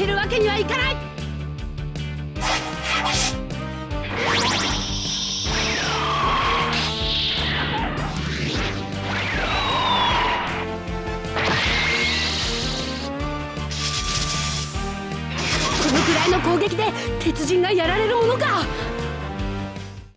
るわけにはいかない。このくらいの攻撃で鉄人がやられるものか。